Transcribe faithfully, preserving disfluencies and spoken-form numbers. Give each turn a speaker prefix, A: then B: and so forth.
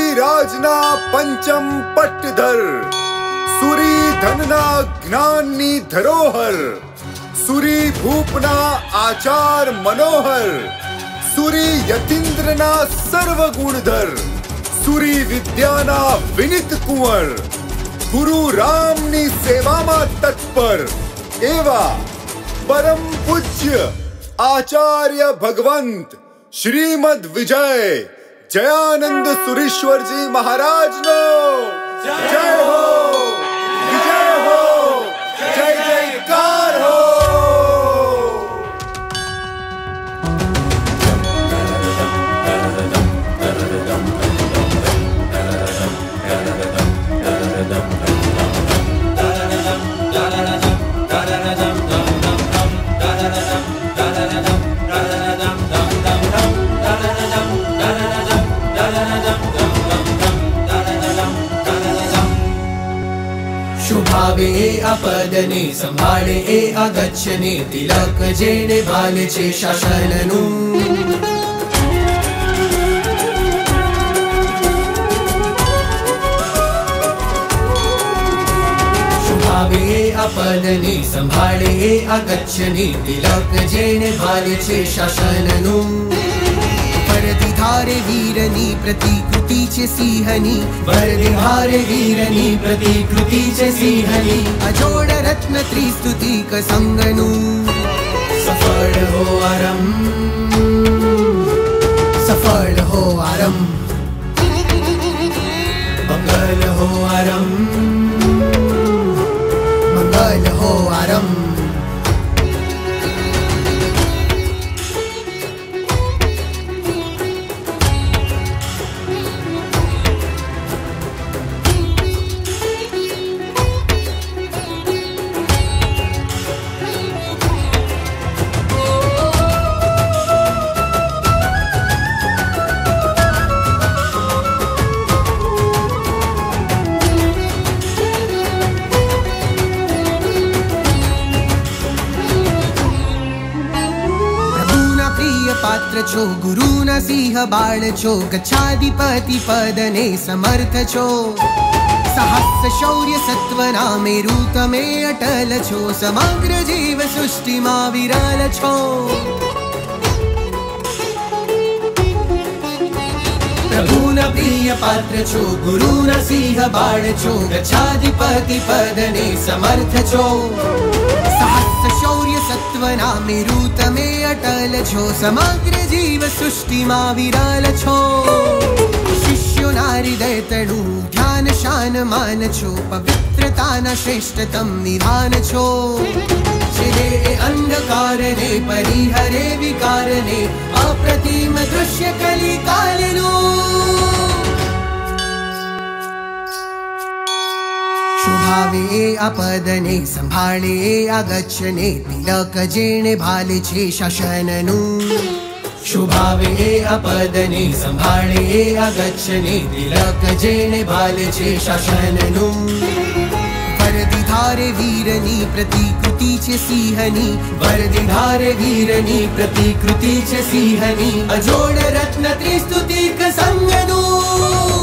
A: રાજના પંચમ પટ્ટધર, સુરી ધનના જ્ઞાનની ધરોહર, સુરી ભૂપના આચાર મનોહર, સુરી યતીન્દ્રના સર્વ ગુણધર, સુરી વિદ્યાના વિનિત કુંવર, ગુરુ રામની સેવામાં તત્પર એવા પરમ પૂજ્ય आचार्य भगवंत श्रीमद विजय जयानंद सुरेश्वर जी महाराज नो जय हो, विजय हो, जय जयकार हो।
B: शुभावे ए अपदने संभाळे ए अगच्छने तिलक जेने भाले छे शासननु। शुभावे ए अपदने संभाळे ए अगच्छने तिलक जेने भाले छे शासननु। वरदि धारे वीरनी प्रतिकृति छे सिंहनी, वरदि धारे वीरनी प्रतिकृति छे सिंहनी। अजोड रत्न त्रिस्तुति कसंगनु सफल हो आरम, सफल हो आरम, मंगल हो आरम, मंगल हो आरम। पात्र छो गुरुना सिंह बाळ छो, गच्छाधिपति पदने समर्थ छो। सहस्र शौर्य सत्वना मेरु तमे अटल छो, समग्र जीव सृष्टि मा विरल छो। प्रभुना प्रिय पात्र छो गुरुना सिंह बाळ छो, गच्छाधिपति पदने समर्थ छो। सहस्र शौर्य सत्वना मेरु तमे अटल छो, समग्र जीव सृष्टि मा विरल छो। शिष्यो ना हृदय तणु ध्यान शान मान छो, पवित्रताना श्रेष्ठतम निधान छो। छिरे अंधकार ने परिहरे विकार ने, अप्रतिम दृश्य कली कालनु। शुभावे अपदने संभाळे अगच्छने तिलक जेने भाले छे शासननु। शुभावे अपदने संभाळे अगच्छने तिलक जेने भाले छे शासननु। वरदि धारे वीरनी प्रतिकृति छे सिंहनी, वरदि धारे वीरनी प्रतिकृति छे सिंहनी। अजोड रत्न त्रिस्तुति कसंगनु।